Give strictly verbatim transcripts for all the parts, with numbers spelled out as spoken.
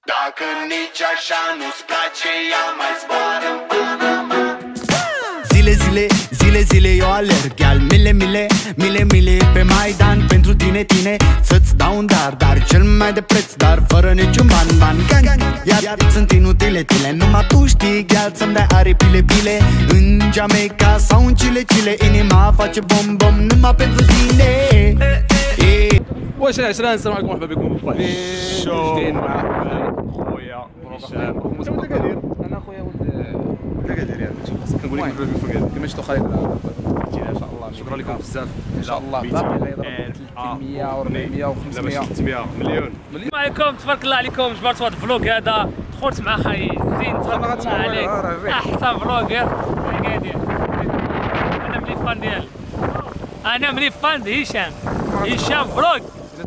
Dacă nici așa nu-ți place, ea mai zboară în Panama. Zile, zile, zile, zile eu alerg, iar mile, mile, mile, mile pe Maidan. Pentru tine, tine, să-ți dau un dar, dar cel mai de preț, dar fără niciun ban, ban, gang. Iar, iar sunt inutile, tile, numai tu știi, iar să-mi dai aripile, bile. În Jamaica sau în Chile, Chile, inima face bom, bom, numai pentru tine. واش العشرة السلام عليكم مرحبا بكم في شو جديد مع خويا هشام. انت كدير؟ انا خويا ولد كدير يعني كنقول لك مرحبا بك في كدير كيما شفتوا خالد جينا ان شاء الله. شكرا لكم بزاف ان شاء الله ثلاثمية و400 و500 ستمية مليون. السلام عليكم، تبارك الله عليكم. جبرت واحد الفلوق هذا، دخلت مع خاي زين، تبارك الله عليك، احسن فلوغر قاعدين. انا ملي فان ديال انا ملي فان ديال هشام هشام فلوق.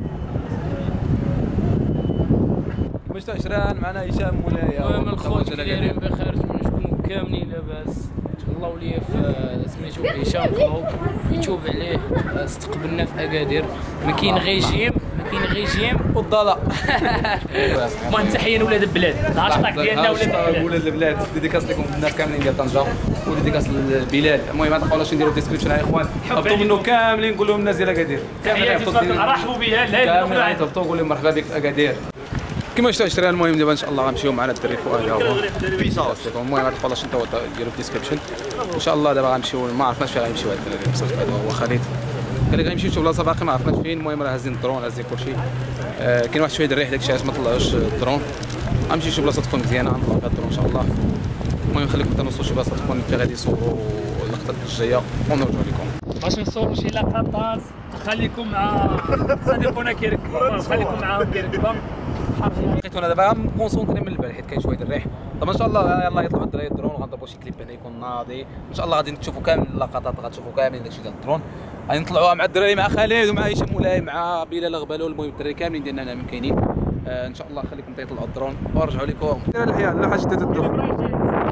كيما شفتوا عشران معنا هشام مولاي. المهم الخوت دايرين بخير، شكون كاملين لاباس. تهلاو ليا في سميتو هشام فلوق، يوتيوب عليه استقبلنا في اكادير. ما كاين غير جيم، ما كاين غير جيم والضلاء. المهم تحيه لولاد البلاد، الهاشتاغ ديالنا ولاد البلاد. ولاد البلاد ديديكاس لكم الناس كاملين ديال طنجة وديديكاس للبلاد. المهم ما تبقاولاش نديروا الديسكريبشن يا اخوان، هبطوا منه كاملين نقول لهم الناس ديال اكادير كاملين رحبوا بها. كاملين تهبطوا نقول لهم مرحبا بك في اكادير. كيما شفتوا عشرين. المهم دابا ان شاء الله غنمشيو معنا الدري فؤاد ها هو بيساوس. المهم ما تبقاولاش انتوا ديروا في الديسكريبشن. ان شاء الله دابا غنمشيو، ما عرفناش فين غنمشيو هاد الدراري بصح هذا هو خالد قال لك غنمشيو شي بلاصه باقي ما عرفناش فين. المهم راه هازين الدرون هازين كلشي. آه كاين واحد شويه د الريح داكشي علاش ما طلعوش الدرون. غنمشيو شي بلاصه تكون مزيانه غنطلعوا فيها الدرون ان شاء الله. المهم خليكم تنوصلوا شي بلاصه تكون فيها غادي يصوروا اللقطات الجايه ونرجعوا لكم باش نصوروا شي لقطات. خليكم مع صديقنا كيركب، خليكم معاهم كيركبوا. لقيت انا دابا مكونسونطري من البال حيت كاين شويه د الريح. طبعا ان شاء الله يلاه يطلعوا الدراري الدرون وغنضربوا شي كليب هنا يكون ناضي. ان شاء الله غادي تشوفوا كامل اللقطات، غتشوفوا كاملين داكشي ديال الدرون. غادي نطلعوها مع الدراري، مع خالد ومع هشام مولاي مع بلال غبالو. المهم الدراري كاملين ديالنا هنا كاينين. آه ان شاء الله خليكم تيطلعوا الدرون ونرجعوا لكم. الحياه لا حاجه تدوخ.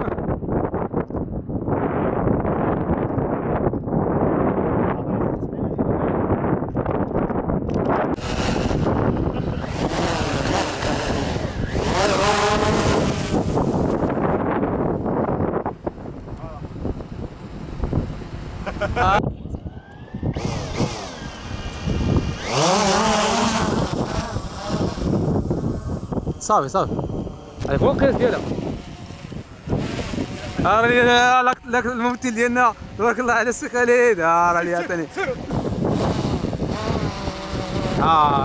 صافي صافي هاي فوق القياس ديالها. راه لك الممثل ديالنا تبارك الله على السي خالد. ها راه اللي عطاني ها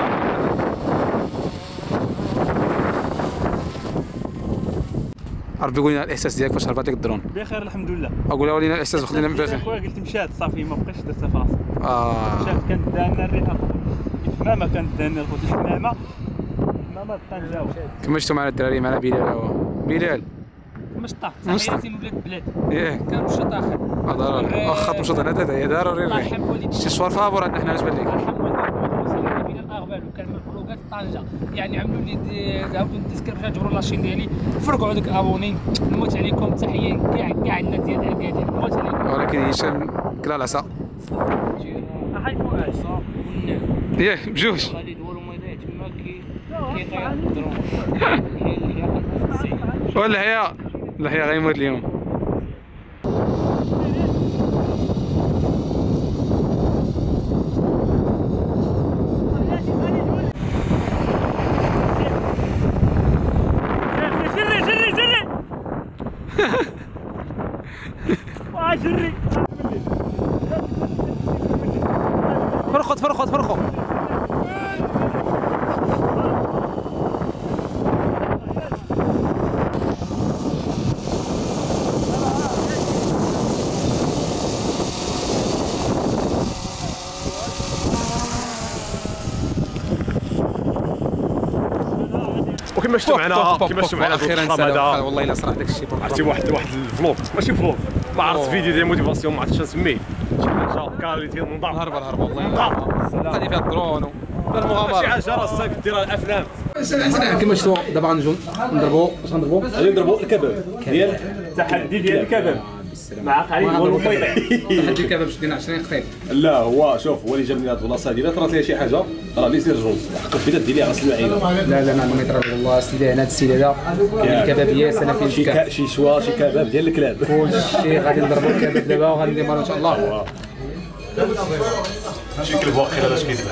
عرفي قول لنا الاحساس ديالك فاش هربات لك الدرون. بخير الحمد لله. اقول لها ولينا الاحساس وخلينا بخير. خويا قلت مشات صافي ما بقيتش درتها في راسي. اه مشات كانت دانا الرئه الحمامه، كانت دانا الخوت الحمامه الحمامه طنجه. كما شفتوا معنا الدراري معنا بلال هو بلال مشطه تحياتي من ولاد البلاد. ياه كان مشط اخر ضروري واخا مشط انا هذا هي ضروري الله يرحم والديك. شي صور فابور عندنا حنا اش بان لك. الله يرحم والديك بين الاغبال وكان من فلوقات طنجه. يعني عملوا لي عاودوا الديسكريبشن جبروا لاشين ديالي، فرقعوا داك ابوني. نموت عليكم، تحيه كاع كاع الناس ديال اكادير، نموت عليكم. ولكن هشام كلا العصا هاي فؤاد ياه بجوج غادي يدوروا ما يضيع تما كي كيطير في الدرون. هي اللي هي ولا هي لا هي غيموت اليوم. جري جري جري واه جري فرقت فرقت فرقوا وكما شفتوا معنا كما شفتوا معنا اخيرا هذا والله الا صراحه داك الشيء عرفتي واحد واحد الفلوق ماشي فلوق، ما عرفت فيديو ديال موتيفاسيون ما عرفتش نسميه، شي حاجه كاليتي نظام هرب هرب والله غادي فيها الدرون المغامره شي حاجه راه ديرها الافلام. كما شفتوا دابا غنجيو نضربوا اش غنضربوا؟ غادي نضربوا الكباب ديال التحدي ديال الكباب. السلامه. معاق عليه هو الميطيح. حد الكباب شدينا عشرين قطيب. لا هو شوف هو اللي جاب لي هاد البلاصه هادي، الا طرات ليا شي حاجه راه لي سير جوج حق البيضه ديري غسل العينه. لا لا ما الميطره والله السيده هنا هاد السيده هذا الكبابيه انا فين شي كا- شي شوا شي كباب ديال الكلاب. كلشي غادي نضربوا الكباب دابا وغادي نديروا ان شاء الله. شي كلب واقيلا باش كيدير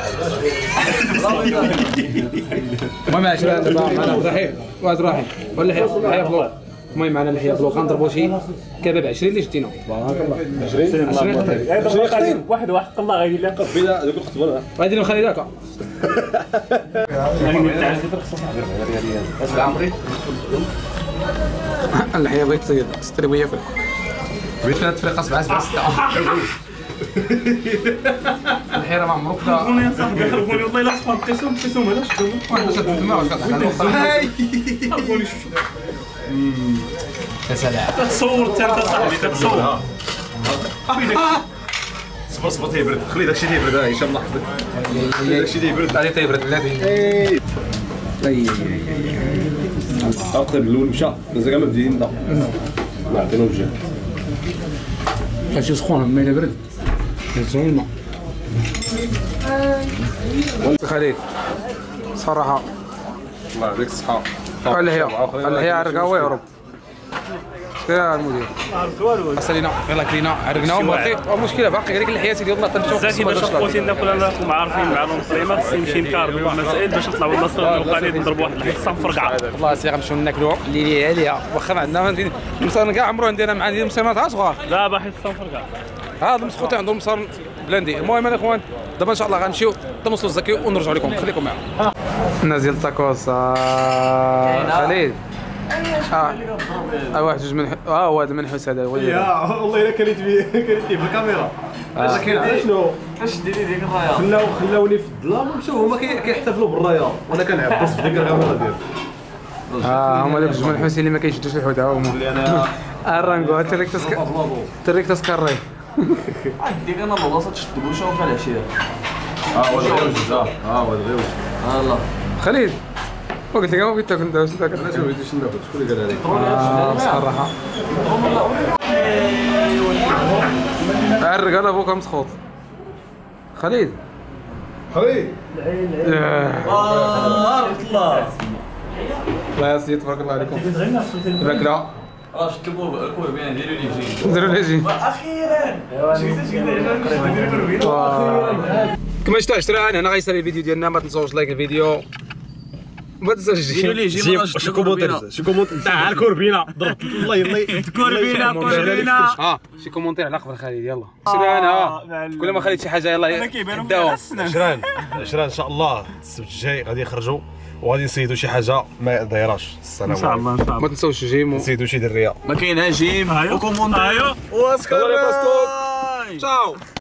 المهم عشرة دابا معنا عبد الرحيم وعبد الرحيم ولا لحيه بلوك. المهم معنا لحيه بلوك غنضربوا شي كباب عشرين اللي شدينا. تبارك الله. عشرين واحد واحد الله غيدير لك بيضه دوك الخطبه غادي نخلي ذاك. اللحيه بغيت تصيد ستريويه كل بغيت فيها تفريقه سبعة سبعة ستة. الحيره ما عمرك لا قولوا يا صاحبي خربوني والله الا صفر قسم قسم هذا شفتو واحد باش تما وقطع خربوني يا سلام. تصور انت صاحبي كتصور صبر صبر تيبرد خلي داكشي تيبرد ان شاء الله حفظك داكشي تيبرد علي تيبرد بلاتي. اي القطيب الاول مشى مازال كاع ما بدينا نبدا ما عطينا وجه هادشي سخون ما الا برد نزلوا الماء. خليل صراحه الله يعطيك الصحه. اللحيه اللحيه عرقها ويهرب. يا المدير عرفت والو سالينا يلاه كلينا عرقنا وباقي المشكله باقي هذيك اللحيه سيدي والله تنشوف بزاف باش خوتي ناكل انا راكم عارفين مع المصريمات خصني نمشي نكاربي والمسائل باش نطلعوا للمصر القليل نضربوا واحد الحصه مفرقعه. والله سي غنمشيو ناكلوا اللي لي عليها واخا ما عندنا المصار كاع عمرو عندنا مع عندي المسلمات صغار. لا باحث حصه مفرقعه هذا مسخوتين عندهم مصار بلاندي. المهم الاخوان دابا ان شاء الله غنمشيو نوصلوا الزكي ونرجعوا لكم خليكم معنا. نازل تاكوس خليل اه اه واحد جوج من اه هو هذا منحوس هذا هو يا والله الا كليت بيه كليت بيه بالكاميرا. اش كاين علاش شنو اش ديري ديك الرايه خلاو خلاوني في الظلام ومشاو هما كيحتفلوا بالرايه وانا كنعبس في ديك الكاميرا ديالي. اه هما دوك جوج منحوسين اللي ما كيشدوش الحوت ها هما. اللي انا الرانكو تريك تسك تريك تسكري ديك انا البلاصه تشد بوشها وفيها العشيه. اه ولد غيوج اه اه ولد غيوج الله خليل وقلت لك ما بغيت تاكل انت واش تاكل. انا شنو بغيتي شنو ناكل شكون اللي قال هذيك اه بصراحه عرق انا بوك مسخوط خليل خليل بارك الله الله يا سيدي تبارك الله عليكم. الماكله اه شد الكوع بين ديروا لي جي نديروا لي جي اخيرا كما شفتوا عشرة انا غيسالي الفيديو ديالنا ما تنساوش لايك الفيديو ما تنساوش ديروا لي جي شي كومونتير شي كومونتير تاع الكوربينه ضربت الله يلا كوربينا كوربينا اه شي كومونتير على قبل خالد يلا شران ها كل ما خليت شي حاجه يلا داو عشران عشران ان شاء الله السبت الجاي غادي يخرجوا وغادي نصيدوا شي حاجه ما دايراش. السلام عليكم. ان شاء الله ان شاء الله ما تنساوش جيم نصيدوا شي دريه ما كاين ها جيم وكوموندايو ايوا واسكار تشاو.